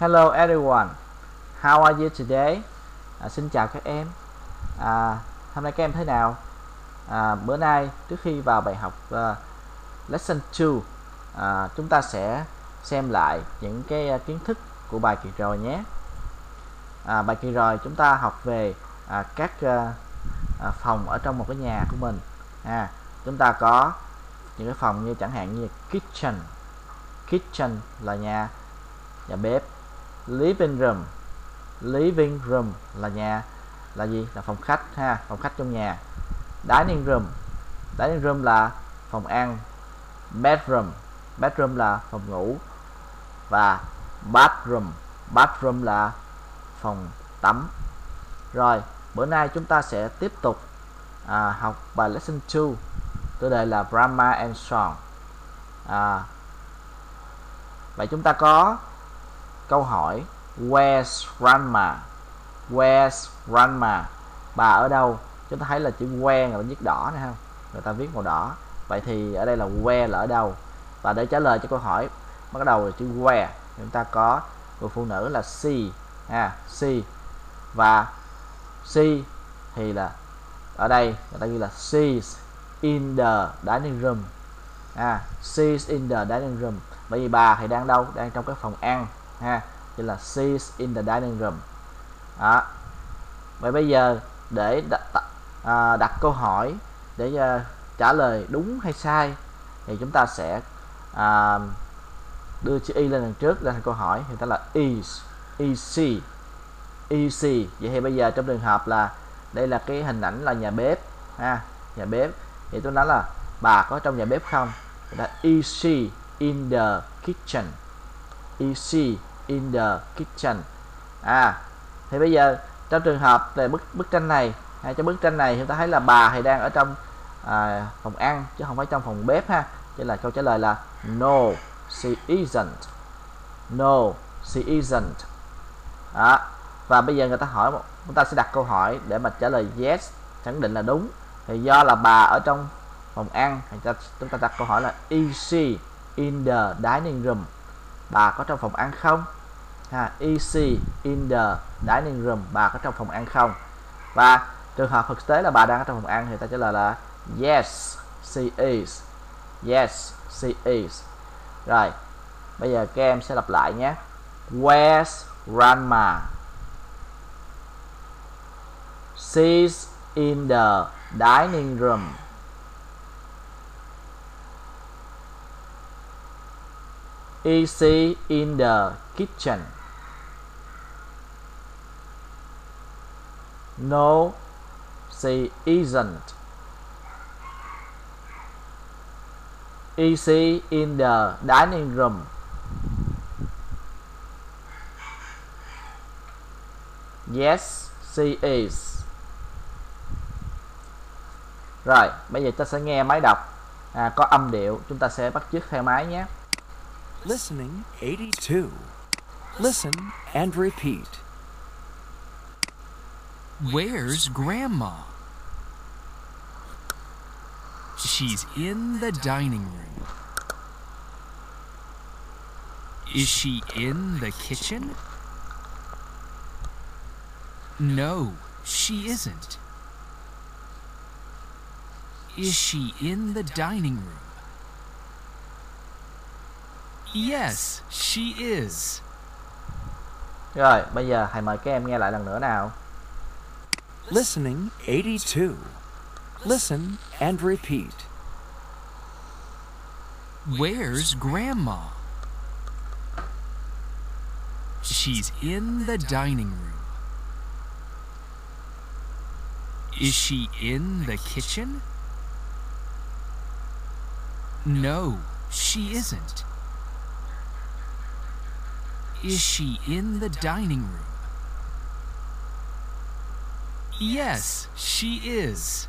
Hello everyone. How are you today? Xin chào các em. Hôm nay các em thế nào? Bữa nay trước khi vào bài học lesson 2, chúng ta sẽ xem lại những cái kiến thức của bài kỳ rồi nhé. Bài kỳ rồi chúng ta học về các phòng ở trong một cái nhà của mình. Chúng ta có những cái phòng như chẳng hạn như kitchen. Kitchen là nhà bếp. Living room là gì? Là phòng khách phòng khách trong nhà. Dining room là phòng ăn. Bedroom là phòng ngủ. Và bathroom là phòng tắm. Rồi, bữa nay chúng ta sẽ tiếp tục học bài lesson 2, tiêu đề là grammar and song. Vậy chúng ta có câu hỏi Where's grandma? Bà ở đâu? Chúng ta thấy là chữ where người ta viết đỏ này không? Người ta viết màu đỏ. Vậy thì ở đây là where là ở đâu? Và để trả lời cho câu hỏi bắt đầu là chữ where, chúng ta có người phụ nữ là she. Và she thì là ở đây người ta ghi là she's in the dining room. She's in the dining room. Bởi vì bà thì đang đâu? Đang trong cái phòng ăn Tức là she's in the dining room. Vậy bây giờ để đặt câu hỏi để trả lời đúng hay sai thì chúng ta sẽ đưa chữ y lên đằng trước lên câu hỏi, thì ta là is. Vậy thì bây giờ trong trường hợp là đây là cái hình ảnh là nhà bếp nhà bếp, thì tôi nói là bà có trong nhà bếp không? Thì là is she in the kitchen? Is she in the kitchen? Thì bây giờ trong trường hợp về bức tranh này, trong bức tranh này chúng ta thấy là bà thì đang ở trong phòng ăn chứ không phải trong phòng bếp Chứ là câu trả lời là no, she isn't. Và bây giờ người ta hỏi, chúng ta sẽ đặt câu hỏi để mà trả lời yes, khẳng định là đúng. Thì do là bà ở trong phòng ăn, chúng ta đặt câu hỏi là is she in the dining room? Bà có trong phòng ăn không? Is she in the dining room? Bà có trong phòng ăn không? Và trường hợp thực tế là bà đang ở trong phòng ăn thì ta trả lời là yes, she is. Rồi, bây giờ các em sẽ lặp lại nhé. Where's grandma? She's in the dining room. Is she in the kitchen? No, she isn't. Is she in the dining room? Yes, she is. Rồi, bây giờ ta sẽ nghe máy đọc có âm điệu, chúng ta sẽ bắt chước theo máy nhé. Listening 82. Listen and repeat. Where's Grandma? She's in the dining room. Is she in the kitchen? No, she isn't. Is she in the dining room? Yes, she is. Rồi, bây giờ hãy mời các em nghe lại lần nữa nào. Listening 82. Listen and repeat. Where's Grandma? She's in the dining room. Is she in the kitchen? No, she isn't. Is she in the dining room? Yes, she is.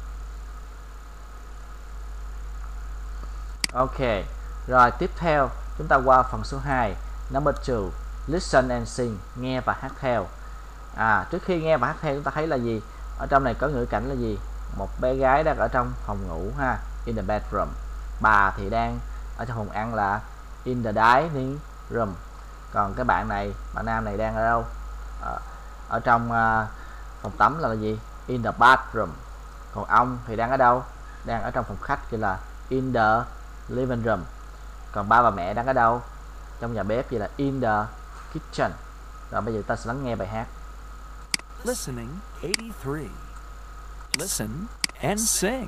Ok, rồi tiếp theo chúng ta qua phần số 2, number 2, listen and sing, nghe và hát theo. Trước khi nghe và hát theo chúng ta thấy là gì? Ở trong này có ngữ cảnh là gì? Một bé gái đang ở trong phòng ngủ in the bedroom. Bà thì đang ở trong phòng ăn là in the dining room. Còn cái bạn nam này đang ở đâu? Ở trong phòng tắm là gì? In the bathroom. Còn ông thì đang ở đâu? Đang ở trong phòng khách, kia là in the living room. Còn ba và mẹ đang ở đâu? Trong nhà bếp, vậy là in the kitchen. Rồi bây giờ ta sẽ lắng nghe bài hát. Listening 83. Listen and sing.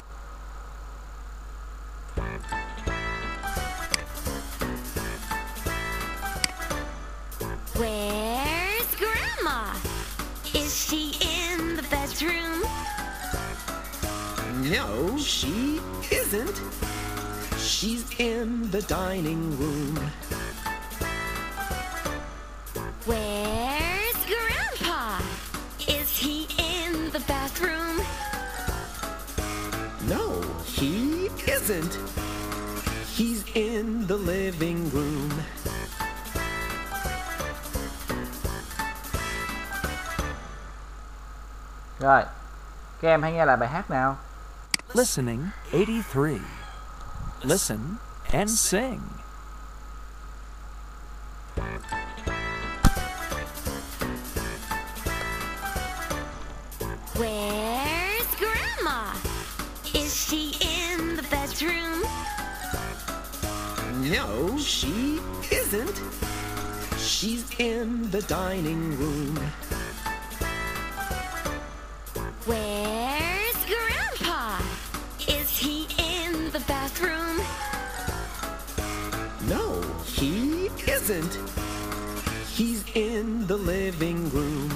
Where's Grandma? Is she in the bedroom? No, she isn't. She's in the dining room. Where's Grandpa? Is he in the bathroom? No, he isn't. He's in the living room. Rồi, các em hãy nghe lại bài hát nào. Listening 83. Listen and sing. Where's Grandma? Is she in the bedroom? No, she isn't. She's in the dining room. Where's Grandpa? Is he in the bathroom? No, he isn't. He's in the living room.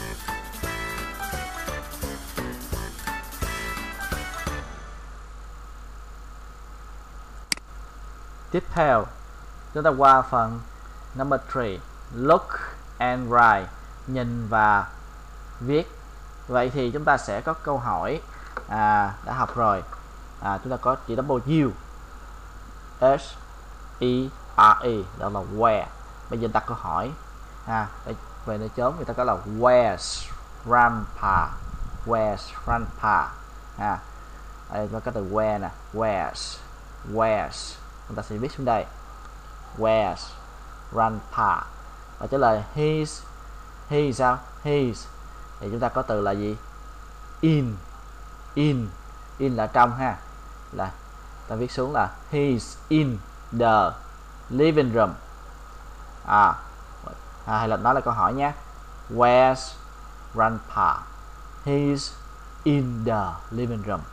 Tiếp theo, chúng ta qua phần number 3. Look and write. Nhìn và viết. Vậy thì chúng ta sẽ có câu hỏi đã học rồi. Chúng ta có chữ W, S E R E, đó là where. Bây giờ đặt câu hỏi để về nơi chốn, người ta có là where's grandpa, where's grandpa. Đây có cái từ where nè, where's chúng ta sẽ viết xuống đây, where's grandpa. Và trả lời he sao, he's thì chúng ta có từ là gì? In là trong ha, là ta viết xuống là he's in the living room. Hay là nói là câu hỏi nhé, where's grandpa? He's in the living room.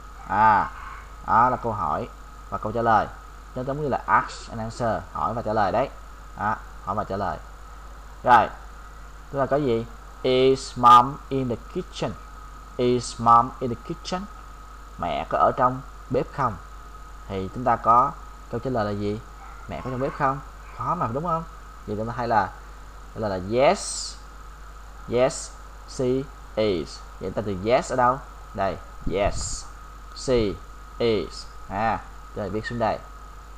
Đó là câu hỏi và câu trả lời, nó giống như là ask and answer, hỏi và trả lời đấy. Hỏi và trả lời. Rồi chúng ta có gì? Is mom in the kitchen? Is mom in the kitchen? Mẹ có ở trong bếp không? Thì chúng ta có câu trả lời là gì? Mẹ có trong bếp không? Có mà, đúng không? Vậy chúng ta hay là yes, she is. Vậy ta từ yes ở đâu? Đây, yes, she is. Rồi viết xuống đây.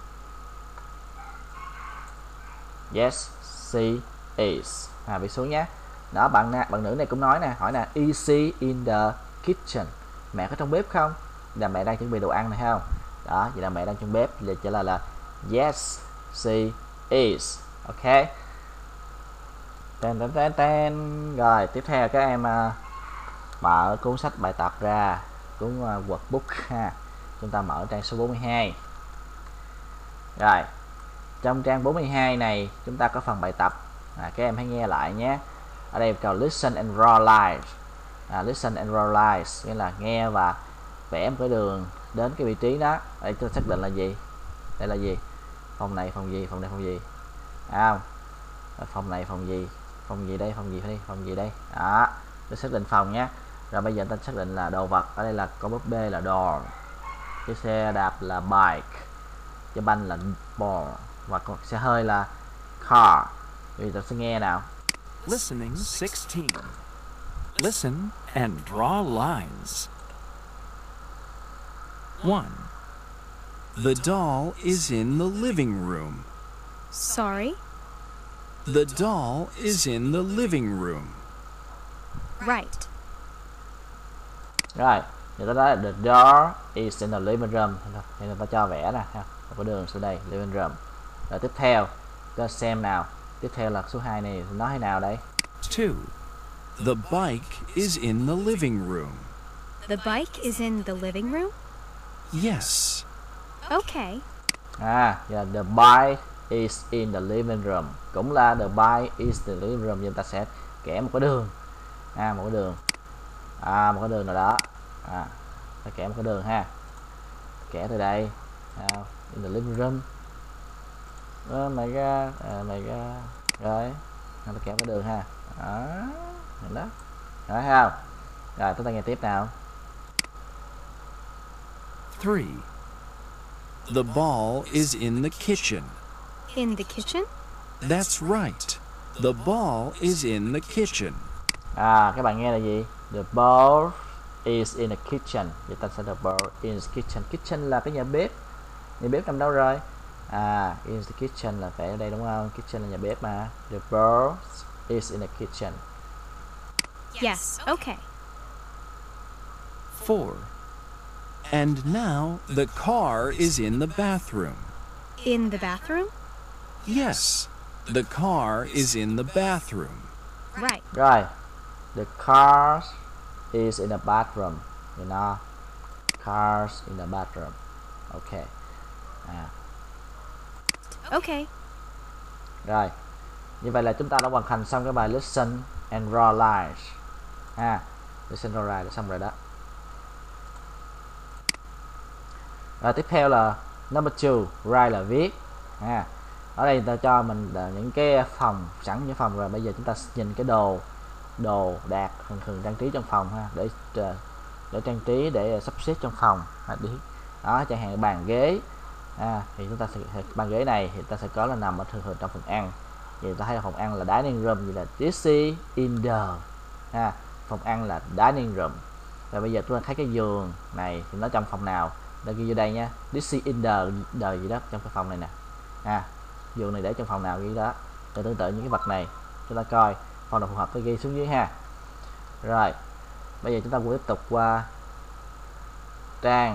Yes, she is. Viết xuống nhé. Đó, bạn nữ này cũng nói nè, hỏi nè, is she in the kitchen? Mẹ có trong bếp không? Là mẹ đang chuẩn bị đồ ăn này không? Đó, vậy là mẹ đang trong bếp, thì trả lời là yes, she is. Ok. Rồi tiếp theo các em mở cuốn sách bài tập ra, cuốn workbook ha. Chúng ta mở trang số 42. Rồi, trong trang 42 này chúng ta có phần bài tập. Các em hãy nghe lại nhé. Ở đây cầu listen and draw lines. Listen and draw lines nghĩa là nghe và vẽ một cái đường đến cái vị trí đó. Đây tôi xác định là gì? Đây là gì? Phòng này phòng gì? Phòng này phòng gì? Phòng này phòng gì? Phòng gì đây? Phòng gì đây? Phòng gì đây? Đó, tôi xác định phòng nhé. Rồi bây giờ ta xác định là đồ vật. Ở đây là con búp bê là doll, cái xe đạp là bike, cái banh là ball, và con xe hơi là car. Bây giờ ta sẽ nghe nào. Listening 16. Listen and draw lines. 1. The doll is in the living room. Sorry? The doll is in the living room. Right. Rồi, người ta nói là the door is in the living room. Thì người ta cho vẽ nè, một cái đường xuống đây, living room. Rồi tiếp theo, ta xem nào. Tiếp theo là số 2 này nói thế nào đây? 2. The bike is in the living room. The bike is in the living room? Yes. Okay. Giờ the bike is in the living room. Cũng là the bike is the living room, nhưng ta sẽ kẻ một cái đường. Một cái đường. Một cái đường nào đó. Ta kẻ một cái đường ha. Kẻ từ đây. In the living room. My God. Rồi. Ta kẻ một cái đường ha. Đó. Rồi thấy không? Rồi chúng ta nghe tiếp nào. 3. The ball is in the kitchen. In the kitchen? That's right. The ball is in the kitchen. Các bạn nghe là gì? The ball is in the kitchen. Vậy ta sẽ the ball in the kitchen. Kitchen là cái nhà bếp. Nhà bếp nằm đâu rồi? In the kitchen là phải ở đây đúng không? Kitchen là nhà bếp mà. The ball is in the kitchen. Yes, okay. 4. And now the car is in the bathroom. In the bathroom? Yes. The car is in the bathroom. Right. Rồi. The car is in the bathroom. You know. Cars in the bathroom. Okay. Okay. Rồi. Như vậy là chúng ta đã hoàn thành xong cái bài listen and draw lines. Listen and draw lines xong rồi đó. Rồi tiếp theo là number 2, write là viết. Ở đây ta cho mình những cái phòng sẵn những phòng rồi, bây giờ chúng ta nhìn cái đồ đạc thường trang trí trong phòng ha, để trang trí, để sắp xếp trong phòng đó, chẳng hạn bàn ghế. Thì chúng ta sẽ bàn ghế này thì ta sẽ có là nằm ở thường trong phòng ăn. Vậy ta thấy là phòng ăn là dining room, vậy là this is in the. Phòng ăn là dining room. Rồi bây giờ chúng ta thấy cái giường này thì nó trong phòng nào? Đã ghi vô đây nha. This is in the gì đó trong cái phòng này nè. Giường này để trong phòng nào ghi đó. Rồi tương tự những cái vật này chúng ta coi phòng nào phù hợp tôi ghi xuống dưới ha. Rồi bây giờ chúng ta tiếp tục qua trang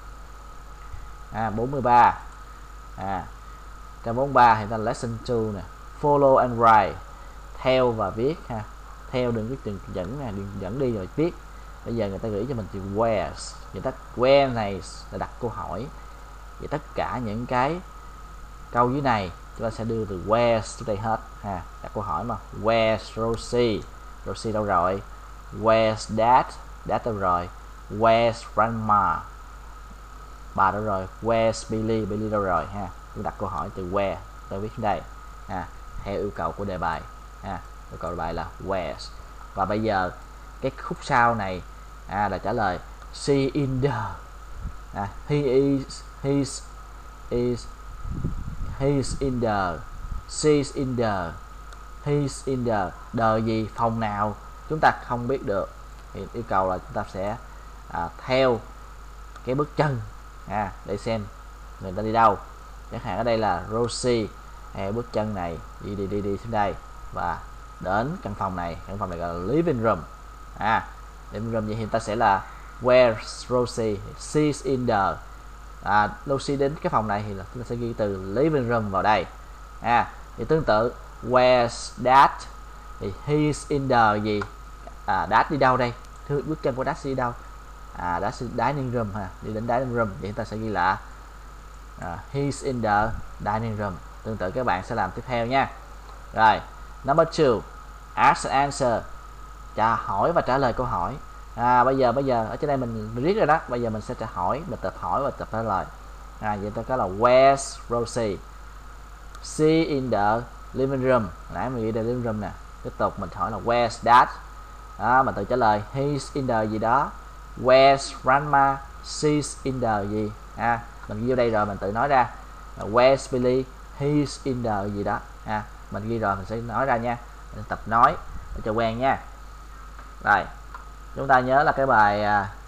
43. Trang 43 thì ta lesson 2 nè. Follow and write. Theo và viết ha. Theo đường viết đường dẫn đi rồi viết. Bây giờ người ta gửi cho mình từ where. Vậy ta where này là đặt câu hỏi. Vậy tất cả những cái câu dưới này chúng ta sẽ đưa từ where xuống đây hết ha. Đặt câu hỏi mà. Where's Rosie? Rosie đâu rồi? Where's Dad? Dad đâu rồi? Where's Grandma? Bà đâu rồi? Where's Billy? Billy đâu rồi ha? Chúng đặt câu hỏi từ where tôi viết đây theo yêu cầu của đề bài yêu cầu đề bài là where's. Và bây giờ cái khúc sau này là trả lời she in the. He's in the, she's in the, he's in the gì, phòng nào chúng ta không biết được thì yêu cầu là chúng ta sẽ theo cái bước chân để xem người ta đi đâu. Chẳng hạn ở đây là Rosie, bước chân này đi xuống đây và đến căn phòng này gọi là living room. Living room vậy thì ta sẽ là where's Rosie? She's in the. Rosie đến cái phòng này thì là chúng ta sẽ ghi từ living room vào đây. Thì tương tự where's Dad? Thì he's in the gì? Dad đi đâu đây? Bước chân của Dad đi đâu? Dad dining room ha, đi đến dining room. Vậy ta sẽ ghi là he's in the dining room. Tương tự các bạn sẽ làm tiếp theo nha. Rồi, number 2, ask and answer. Hỏi và trả lời câu hỏi. Bây giờ ở trên đây mình viết rồi đó. Bây giờ mình sẽ hỏi, mình tập hỏi và tập trả lời. Vậy ta có là where's Rosie? She in the living room. Nãy mình ghi the living room nè. Tiếp tục mình hỏi là where's Dad? Mình tự trả lời he's in the gì đó. Where's Grandma? She's in the gì. Mình ghi vô đây rồi mình tự nói ra. Where's Billy? He's in the gì đó. Mình ghi rồi mình sẽ nói ra nha. Mình tập nói để cho quen nha. Rồi chúng ta nhớ là cái bài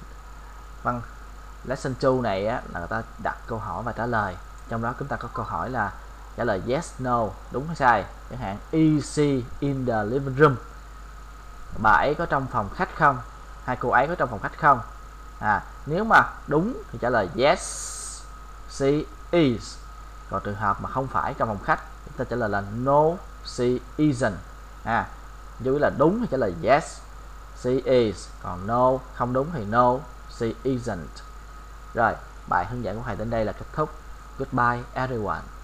lesson 2 này là người ta đặt câu hỏi và trả lời. Trong đó chúng ta có câu hỏi là trả lời yes, no, đúng hay sai. Chẳng hạn is she in the living room? Bà ấy có trong phòng khách không? Hai cô ấy có trong phòng khách không? Nếu mà đúng thì trả lời yes, she is. Còn trường hợp mà không phải trong phòng khách, chúng ta trả lời là no, she isn't. Chú ý là đúng thì trả lời yes, she is, còn no, không đúng thì no, she isn't. Rồi, bài hướng dẫn của thầy đến đây là kết thúc. Goodbye everyone.